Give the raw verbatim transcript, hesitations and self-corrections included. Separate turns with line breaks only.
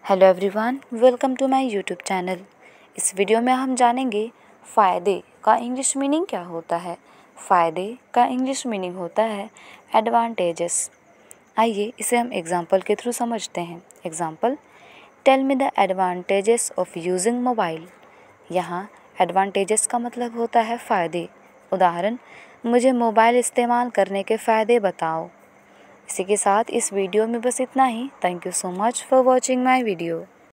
Hello everyone, welcome to my YouTube channel. इस video में हम जानेंगे फ़ायदे का इंग्लिश मीनिंग क्या होता है। फ़ायदे का इंग्लिश मीनिंग होता है एडवांटेजेस। आइए इसे हम एग्जांपल के थ्रू समझते हैं। Example, tell me the advantages of using mobile. यहाँ एडवांटेजेस का मतलब होता है फ़ायदे। उदाहरण, मुझे मोबाइल इस्तेमाल करने के फ़ायदे बताओ। इसी के साथ इस वीडियो में बस इतना ही। Thank you so much for watching my video.